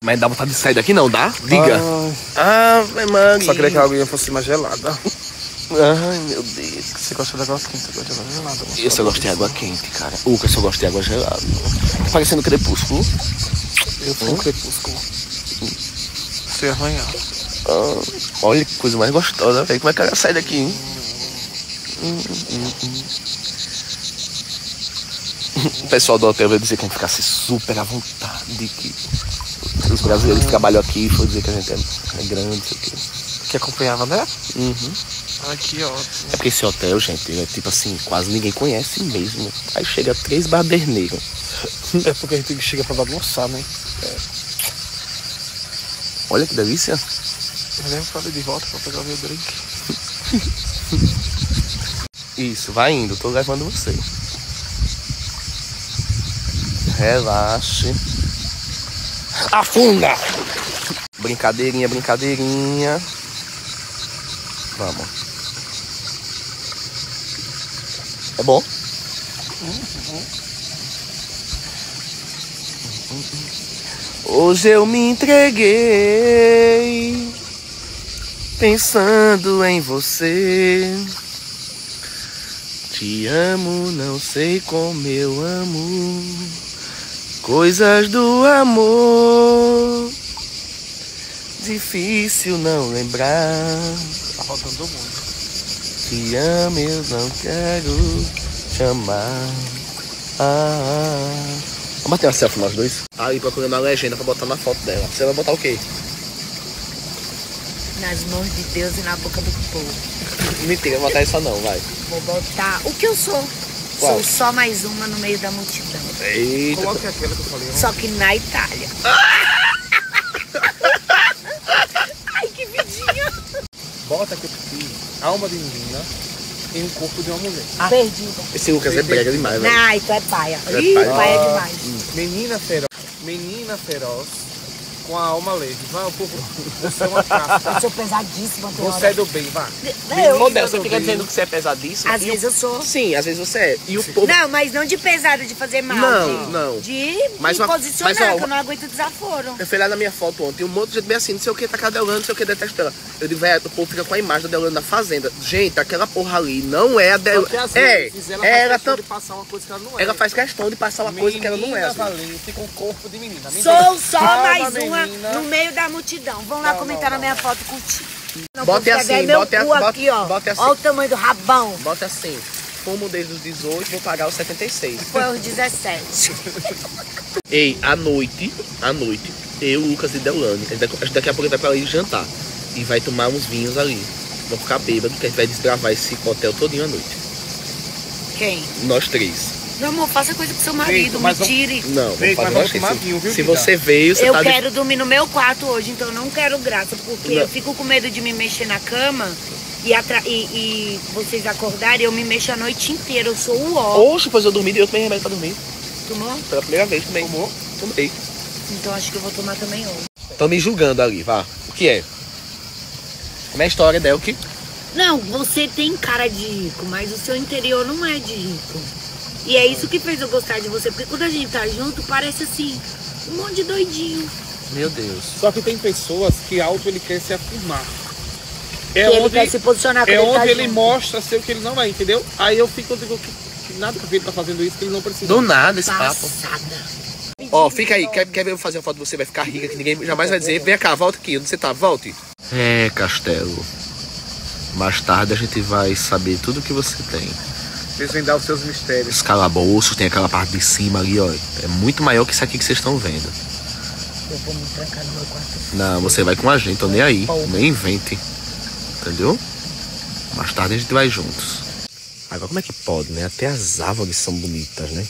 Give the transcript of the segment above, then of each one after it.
Mas dá vontade de sair daqui não, dá? Diga. Mano. Só queria que a água fosse mais gelada. Ai, meu Deus. Você gosta de água quente, você gosta de água gelada? Eu só gosto de água quente, cara. Eu só gosto de água gelada. Tá parecendo Crepúsculo. Eu sou um crepúsculo. Você arranhar. Olha que coisa mais gostosa, velho. Como é que ela sai daqui, hein? O pessoal do hotel veio dizer que a gente ficasse super à vontade, que os brasileiros que trabalham aqui foram dizer que a gente é grande, não sei o quê. Que acompanhava, né? Uhum. Ai, que ótimo. É porque esse hotel, gente, é tipo assim, quase ninguém conhece mesmo. Aí chega 3 baderneiros. É porque a gente chega pra bagunçar, né? Olha que delícia. Mas aí eu falei de volta pra pegar o meu drink. Isso, vai indo, tô levando você. Relaxe. Afunda! Brincadeirinha, brincadeirinha. Vamos. É bom? Hoje eu me entreguei pensando em você. Te amo, não sei como eu amo. Coisas do amor. Difícil não lembrar. Tá faltando muito. Te amo, eu não quero te amar. Vamos bater uma selfie nós dois? Aí procurando a legenda pra botar na foto dela. Você vai botar o quê? Nas mãos de Deus e na boca do povo. Mentira, vou botar isso não, vai. Vou botar o que eu sou. Qual? Sou só mais uma no meio da multidão. Eita. Coloque aquela que eu falei. Só que na Itália. Ai, que vidinho. Bota aqui alma de menina em um corpo de uma mulher. Perdida. Esse Lucas é brega demais, velho. Ai, tu é paia. Tu é Ih, paia. paia demais. Menina feroz com a alma leve. Vai, um pouco. Você é uma caça. Eu sou pesadíssima. tem Você hora. é do bem, vá. Eu, Modelo, você fica dizendo que você é pesadíssimo. às vezes eu sou. Sim, às vezes você é. E o povo... Não, mas não de pesada, de fazer mal. Não, de, não. De Mas me uma- posicionar, mas, ó, que eu não aguento desaforo. Eu fui lá na minha foto ontem, um monte de gente bem assim, não sei o que, tá com a Deolane, não sei o que, detesta ela. Eu digo, velho, o povo fica com a imagem da Deolane na fazenda. Gente, aquela porra ali não é a Deolane. Porque às É, vezes ela ela, faz questão tam- de passar uma coisa que ela não é. ela faz questão de passar uma coisa que ela não é. Assim. Valente com o corpo de menina. Sou só Calma, mais uma menina. no meio da multidão. Vão lá comentar na minha foto contigo. Não, Bote quando assim, pegar meu bote cu assim, aqui, ó. bote assim. Olha o tamanho do rabão. Bota assim, fumo desde os 18, vou pagar os 76. Foi aos 17. Ei, à noite, eu, Lucas e Deolane, a gente daqui a pouco vai pra ali jantar. E vai tomar uns vinhos ali. Vamos ficar bêbados, que a gente vai desbravar esse hotel todinho à noite. Quem? Nós 3. Meu amor, faça coisa com seu marido, mas me tire. Não, Ei, vamos mas fazer vamos tomar assim. vinho, viu, Se Guida? você veio, você Eu tá... quero dormir no meu quarto hoje, então eu não quero graça, porque Não. eu fico com medo de me mexer na cama e vocês acordarem, eu me mexo a noite inteira, eu sou o ó. Oxe, pois eu dormi e eu tomei remédio pra dormir. Tomou? Pela primeira vez, tomei. Tomou? Tomei. Então acho que eu vou tomar também hoje. Estão me julgando ali, vá. O que é? Como é a história, Delk? Não, você tem cara de rico, mas o seu interior não é de rico. E é isso que fez eu gostar de você, porque quando a gente tá junto, parece assim, um monte de doidinho. Meu Deus. Só que tem pessoas que ele quer se afirmar. Que ele quer se posicionar quando É ele tá onde ele junto. mostra ser o que ele não é, entendeu? Aí eu digo que nada que ele tá fazendo isso, que ele não precisa. Do nada esse papo. Passada. Ó, fica aí. Quer ver eu fazer uma foto de você? Vai ficar rica, que ninguém jamais vai dizer. Vem cá, volta aqui. Onde você tá? Volte. É, Castelo. Mais tarde a gente vai saber tudo que você tem. Desvendar os seus mistérios. Os calabouços, tem aquela parte de cima ali, ó. É muito maior que isso aqui que vocês estão vendo. Eu vou me trancar no meu quarto. Não, você vai com a gente, tô nem aí. Nem invente. Entendeu? Mais tarde a gente vai juntos. Agora como é que pode, né? Até as árvores são bonitas, né?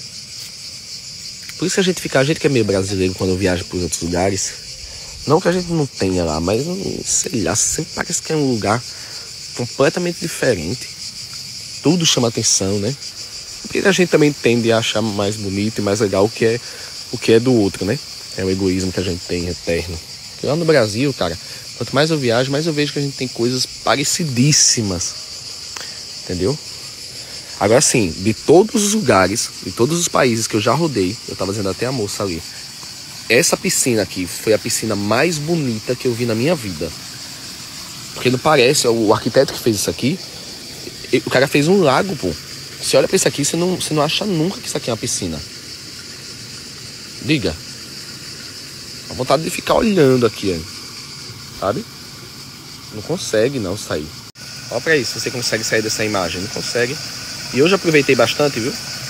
Por isso que a gente que é meio brasileiro quando viaja por outros lugares. Não que a gente não tenha lá, mas sei lá, sempre parece que é um lugar completamente diferente. Tudo chama atenção, né? Porque a gente também tende a achar mais bonito e mais legal o que é do outro, né? É o egoísmo que a gente tem eterno. Porque lá no Brasil, cara, quanto mais eu viajo, mais eu vejo que a gente tem coisas parecidíssimas. Entendeu? Agora sim, de todos os lugares, de todos os países que eu já rodei, eu tava dizendo até a moça ali, essa piscina aqui foi a piscina mais bonita que eu vi na minha vida. Porque não parece, o arquiteto que fez isso aqui, o cara fez um lago, pô. Você olha pra isso aqui, você não acha nunca que isso aqui é uma piscina. Diga. A vontade de ficar olhando aqui, sabe? Não consegue não sair. Olha pra isso, você consegue sair dessa imagem. Não consegue. E hoje eu aproveitei bastante, viu?